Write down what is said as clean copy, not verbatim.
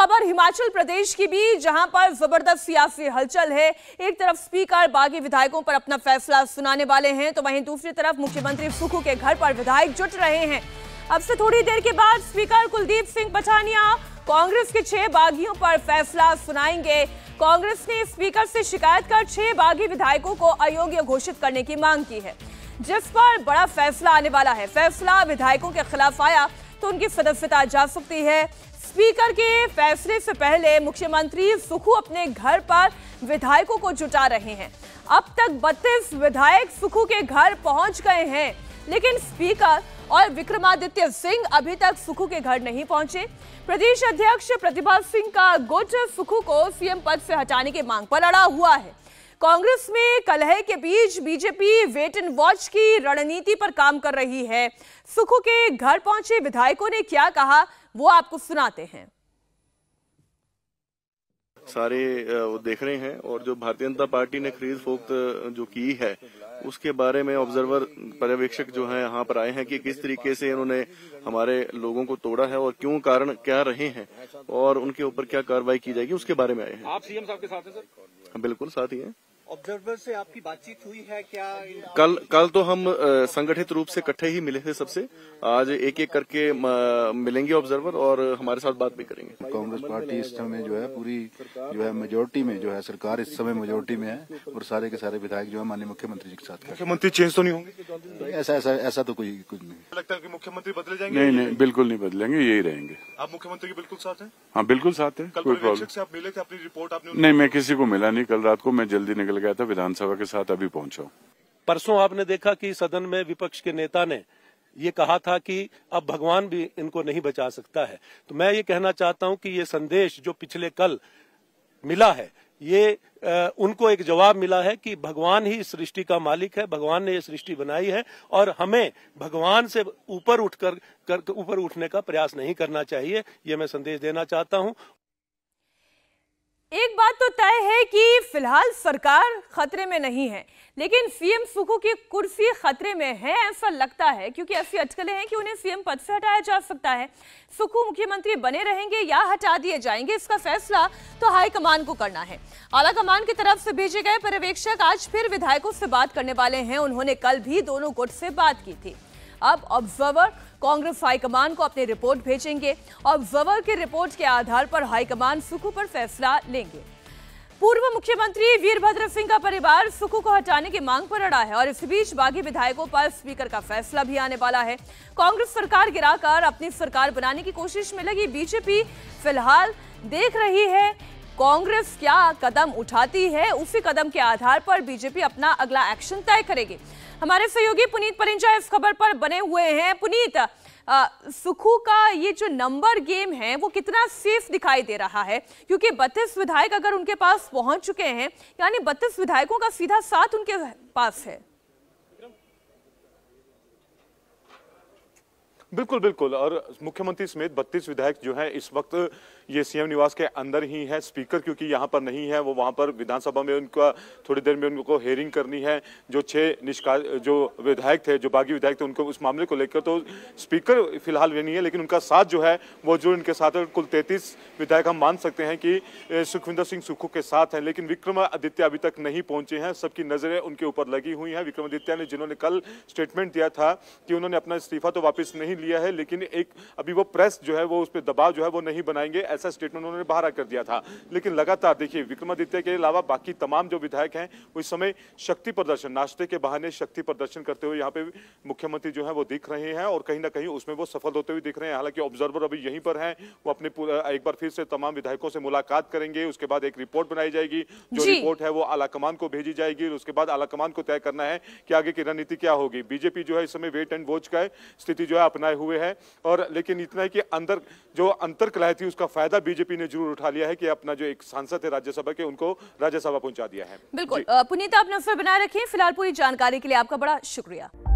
खबर हिमाचल प्रदेश की भी, जहां पर जबरदस्त सियासी हलचल है। एक तरफ स्पीकर बागी विधायकों पर अपना फैसला सुनाने वाले हैं, तो वहीं दूसरी तरफ मुख्यमंत्री सुक्खू के घर पर विधायक जुट रहे हैं। अब से थोड़ी देर के बाद स्पीकर कुलदीप सिंह पठानिया कांग्रेस के 6 बागियों पर फैसला सुनाएंगे। कांग्रेस ने स्पीकर से शिकायत कर 6 बागी विधायकों को अयोग्य घोषित करने की मांग की है, जिस पर बड़ा फैसला आने वाला है। फैसला विधायकों के खिलाफ आया तो उनकी सदस्यता जा सकती है। स्पीकर के फैसले से पहले मुख्यमंत्री सुक्खू अपने घर पर विधायकों को जुटा रहे हैं। अब तक 32 विधायक सुक्खू के घर पहुंच गए हैं, लेकिन स्पीकर और विक्रमादित्य सिंह अभी तक सुक्खू के घर नहीं पहुंचे। प्रदेश अध्यक्ष प्रतिभा सिंह का गुट सुक्खू को सीएम पद से हटाने की मांग पर अड़ा हुआ है। कांग्रेस में कलह के बीच बीजेपी वेट एंड वॉच की रणनीति पर काम कर रही है। सुक्खू के घर पहुंचे विधायकों ने क्या कहा, वो आपको सुनाते हैं। सारे वो देख रहे हैं, और जो भारतीय जनता पार्टी ने खरीद फरोख्त जो की है उसके बारे में ऑब्जर्वर पर्यवेक्षक जो है यहाँ पर आए हैं कि किस तरीके से इन्होंने हमारे लोगों को तोड़ा है और क्यों कारण क्या रहे हैं और उनके ऊपर क्या कार्रवाई की जाएगी, उसके बारे में आए हैं। आप सीएम साहब के साथ हैं सर? बिल्कुल साथ ही हैं। ऑब्जर्वर से आपकी बातचीत हुई है क्या? कल तो हम संगठित रूप से इकट्ठे ही मिले थे सबसे। आज एक एक करके मिलेंगे ऑब्जर्वर और हमारे साथ बात भी करेंगे। कांग्रेस पार्टी इस समय जो है पूरी जो है मेजोरिटी में जो है, सरकार इस समय मेजोरिटी में है और सारे के सारे विधायक जो है माननीय मुख्यमंत्री जी के साथ। मुख्यमंत्री चेंज तो नहीं होंगे? ऐसा तो कुछ नहीं लगता है कि मुख्यमंत्री बदले जाएंगे? नहीं, बिल्कुल नहीं बदलेंगे, यही रहेंगे। आप मुख्यमंत्री के बिल्कुल साथ हैं? हाँ, बिल्कुल साथ है। कोई प्रॉब्लम से आप मिले थे, अपनी रिपोर्ट आपने? नहीं, मैं किसी को मिला नहीं। कल रात को मैं जल्दी निकल गया था विधानसभा के साथ, अभी पहुंचा हूँ। परसों आपने देखा कि सदन में विपक्ष के नेता ने ये कहा था कि अब भगवान भी इनको नहीं बचा सकता है। तो मैं ये कहना चाहता हूं कि ये संदेश जो पिछले कल मिला है, ये उनको एक जवाब मिला है कि भगवान ही इस सृष्टि का मालिक है, भगवान ने ये सृष्टि बनाई है और हमें भगवान से ऊपर उठने का प्रयास नहीं करना चाहिए। ये मैं संदेश देना चाहता हूं। एक बात तो तय है कि फिलहाल सरकार खतरे में नहीं है, लेकिन सीएम सुक्खू की कुर्सी खतरे में है, ऐसा लगता है, क्योंकि ऐसी अटकलें हैं कि उन्हें सीएम पद से हटाया जा सकता है। सुक्खू मुख्यमंत्री बने रहेंगे या हटा दिए जाएंगे, इसका फैसला तो हाईकमान को करना है। आलाकमान की तरफ से भेजे गए पर्यवेक्षक आज फिर विधायकों से बात करने वाले हैं। उन्होंने कल भी दोनों गुट से बात की थी। अब ऑब्जर्वर कांग्रेस हाईकमान को अपनी रिपोर्ट भेजेंगे। ऑब्जर्वर की रिपोर्ट के आधार पर हाईकमान सुक्खू पर फैसला लेंगे। पूर्व मुख्यमंत्री वीरभद्र सिंह का परिवार सुक्खू को हटाने की मांग पर अड़ा है और इस बीच बागी विधायकों पर स्पीकर का फैसला भी आने वाला है। कांग्रेस सरकार गिराकर अपनी सरकार बनाने की कोशिश में लगी बीजेपी फिलहाल देख रही है कांग्रेस क्या कदम उठाती है। उसी कदम के आधार पर बीजेपी अपना अगला एक्शन तय करेगी। हमारे सहयोगी पुनीत परिंजा इस खबर पर बने हुए हैं। पुनीत, सुक्खू का ये जो नंबर गेम है वो कितना सेफ दिखाई दे रहा है, क्योंकि 32 विधायक अगर उनके पास पहुंच चुके हैं, यानी 32 विधायकों का सीधा साथ उनके पास है। बिल्कुल, और मुख्यमंत्री समेत 32 विधायक जो हैं इस वक्त ये सीएम निवास के अंदर ही है। स्पीकर क्योंकि यहाँ पर नहीं है, वो वहाँ पर विधानसभा में उनका थोड़ी देर में उनको हेयरिंग करनी है। जो 6 जो विधायक थे, जो बागी विधायक थे, उनको उस मामले को लेकर तो स्पीकर फिलहाल वे नहीं है, लेकिन उनका साथ जो है वो जो इनके साथ है, कुल 33 विधायक हम मान सकते हैं कि सुखविंदर सिंह सुक्खू के साथ हैं। लेकिन विक्रमादित्य अभी तक नहीं पहुंचे हैं, सबकी नजरें उनके ऊपर लगी हुई हैं। विक्रमादित्य ने जिन्होंने कल स्टेटमेंट दिया था कि उन्होंने अपना इस्तीफा तो वापस नहीं लिया है, लेकिन एक अभी वो प्रेस जो है वो उस पर दबाव जो है वो नहीं बनाएंगे, ऐसा स्टेटमेंट उन्होंने बाहर कर दिया था। लेकिन लगातार देखिए विक्रमादित्य के अलावा बाकी तमाम जो विधायक हैं वो इस समय शक्ति प्रदर्शन, नाश्ते के बहाने शक्ति प्रदर्शन करते हुए यहाँ पे मुख्यमंत्री जो है वो दिख रहे हैं और कहीं ना कहीं उसमें वो सफल होते हुए दिख रहे हैं। हालांकि ऑब्जर्वर अभी यहीं पर हैं, वो अपने एक बार फिर से तमाम विधायकों से मुलाकात करेंगे। उसके बाद एक रिपोर्ट बनाई जाएगी, जो रिपोर्ट है वो आलाकमान को भेजी जाएगी। उसके बाद आलाकमान को तय करना है कि आगे की रणनीति क्या होगी। बीजेपी जो है इस समय वेट एंड वॉच का स्थिति जो है अपनाए हुए है, और लेकिन इतना है कि अंदर जो अंतरकलह थी उसका फायदा बीजेपी ने जरूर उठा लिया है कि अपना जो एक सांसद है राज्यसभा के, उनको राज्यसभा पहुंचा दिया है। बिल्कुल पुनीत, आप नजर बनाए रखें। फिलहाल पूरी जानकारी के लिए आपका बड़ा शुक्रिया।